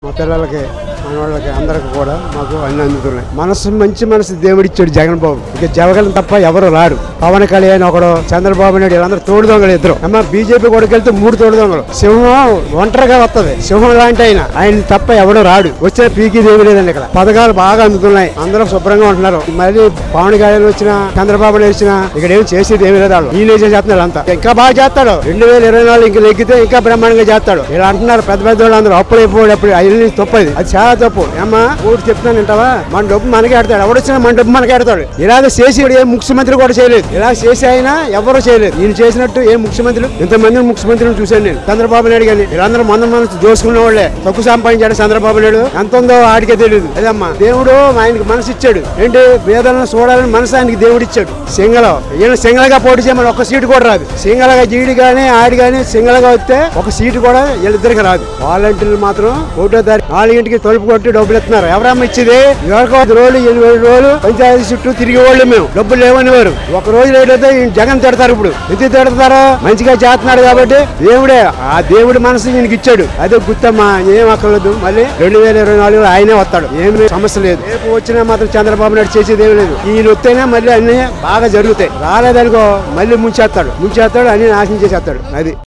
మా పిల్లలకి మనవాళ్ళకి అందరికి కూడా మాకు అన్ని అందుతున్నాయి. మంచి మనసు దేవుడిచ్చాడు జగన్ బాబు. ఇక జగన్ తప్ప ఎవరు రాడు. పవన్ కళ్యాణ్ ఒకడు, చంద్రబాబు నాయుడు వీళ్ళందరూ తోడు దొంగలు ఇద్దరు. అమ్మ బీజేపీ కొడుకు వెళ్తే 3 తోడు దొంగలు. సింహం ఒంటరిగా వస్తుంది. సింహం లాంటి ఆయన తప్ప ఎవడు రాడు. వచ్చే పీకి దేవి లేదండి. ఇక్కడ పథకాలు బాగా అందుతున్నాయి. అందరూ శుభ్రంగా ఉంటున్నారు. మళ్ళీ పవన్ కళ్యాణ్ వచ్చినా చంద్రబాబు నాయుడు వచ్చినా ఇక్కడ ఏం చేసేది ఏమి లేదు. వాళ్ళు ఈయన చేస్తున్నారు అంతా. ఇంకా బాగా చేస్తాడు. 2024 ఇంకా లెక్కితే ఇంకా బ్రహ్మాండంగా చేస్తాడు. ఇలా అంటున్నారు పెద్ద పెద్ద వాళ్ళు అందరూ. అప్పుడు అయ్యి తప్పది. అది చాలా తప్పు. ఏమ్మా ఊరు చెప్తున్నాను వింటావా? మన డబ్బు మనకే ఆడతాడు. ఎవడొచ్చినా మన డబ్బు మనకే ఆడతాడు. ఇలాగ చేసి ఏ ముఖ్యమంత్రి కూడా చేయలేదు. ఇలా చేసి అయినా ఎవరు చేయలేదు. ఈయన చేసినట్టు ఏ ముఖ్యమంత్రులు ఇంతమంది ముఖ్యమంత్రులను చూశాను నేను. చంద్రబాబు నాయుడు కానీ వీళ్ళందరూ మనసు దోసుకున్న వాళ్ళే. తక్కువ సంపాదించాడు చంద్రబాబు నాయుడు. ఎంత ఉందో ఆడికే తెలియదు. అదమ్మా దేవుడు ఆయనకి మనసు ఇచ్చాడు. ఏంటి వేదనను చూడాలని మనసు ఆయనకి దేవుడు ఇచ్చాడు. సింగలో ఈయన సింగల్గా పోటీ చేయమని ఒక సీటు కూడా రాదు. సింగల్గా జీడి కానీ ఆడి కానీ సింగల్గా వస్తే ఒక సీటు కూడా వీళ్ళిద్దరికి రాదు. వాలంటీర్లు మాత్రం 1వ తారీఖు 4 తలుపు కొట్టి డబ్బులు ఇస్తున్నారు. ఎవరమ్మ ఇచ్చేది? 10 రోజులు 8 రోజులు పంచాయతీ చుట్టూ తిరిగి వాళ్ళు మేము డబ్బులు లేవని వారు. ఒక రోజు లేటైతే జగన్ తిడతారు. ఇప్పుడు ఎందుకు తిడతారో మంచిగా చేస్తున్నాడు కాబట్టి దేవుడే ఆ దేవుడి మనసు ఈయనకి ఇచ్చాడు. అదే గుర్తమ్మా. ఏం అక్కర్లేదు. మళ్ళీ 2024 ఆయనే వస్తాడు. ఏమి సమస్య లేదు. రేపు వచ్చినా మాత్రం చంద్రబాబు నాయుడు చేసేది ఏమి లేదు. ఈయన వస్తేనే మళ్ళీ అన్ని బాగా జరుగుతాయి. రాలేదనుకో మళ్ళీ ముంచేస్తాడు. అన్ని నాశనం చేసేస్తాడు. అది